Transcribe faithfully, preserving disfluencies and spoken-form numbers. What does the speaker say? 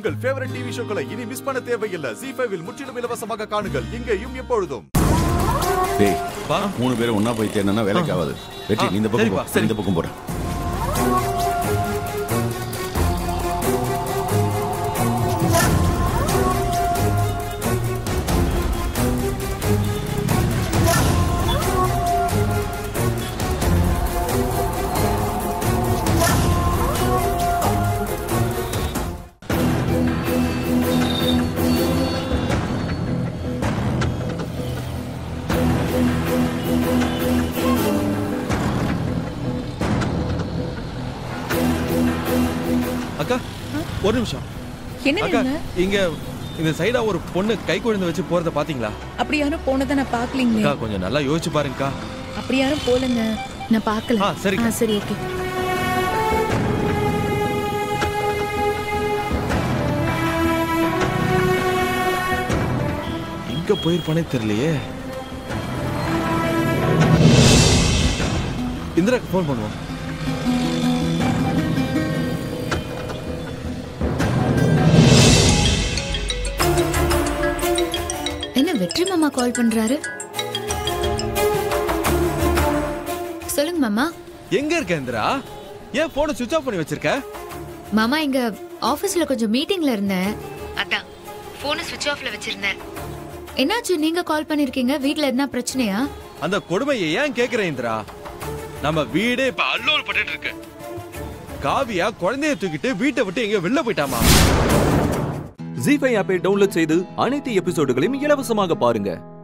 உங்கள் favourite TV ஷோக்களை இனி miss பண்ண தேவையில்லை. ஜீ ஃபைவ் இல் முற்றிலும் இலவசமாக காணுங்கள். இங்கேயும் எப்பொழுதும். டேய், மூணு பேரும் ஒண்ணா போய் தேடனா வேலைக்கு ஆகாது. வெற்றி நீ இந்த பக்கம் போ, இந்த பக்கம் போற. அக்கா ஒரு நிமிஷம். அக்கா இங்க இந்த சைடா ஒரு பொண்ணு கை குழந்தை வச்சு போறத பாத்தீங்களா? அப்படி யாரும் போனதை நான் பாக்கலீங்க. அக்கா கொஞ்சம் நல்லா யோசிச்சு பாருங்கக்கா. அப்படி யாரும் போலங்க, நான் பார்க்கல. ஆ சரி சரி ஓகே. எங்க போயிருப்பானே தெரியலையே. இந்திராக்கு போன் பண்ணுவோம். என்ன வெற்றி மாமா கால் பண்றாரு? சொல்லுங்க மாமா. எங்க இருக்க இந்திரா? ஏன் போனை சுவிட்ச் ஆஃப் பண்ணி வச்சிருக்க? மாமா இங்க ஆபீஸ்ல கொஞ்சம் மீட்டிங்ல இருந்தேன், அதான் போனை சுவிட்ச் ஆஃப்ல வச்சிருந்தேன். என்னாச்சு, நீங்க கால் பண்ணிருக்கீங்க? வீட்ல என்ன பிரச்சனையா? அந்த கொடுமையை ஏன் கேக்குற இந்திரா? நம்ம வீடே இப்ப அல்லோல் பட்டுட்டு இருக்கு. காவியா குழந்தைய தூக்கிட்டு வீட்டை விட்டு எங்க வெளில போயிட்டாமா? ஜீ ஃபைவ் ஆப்பை டவுன்லோட் செய்து அனைத்து எபிசோடுகளையும் இலவசமாக பாருங்க.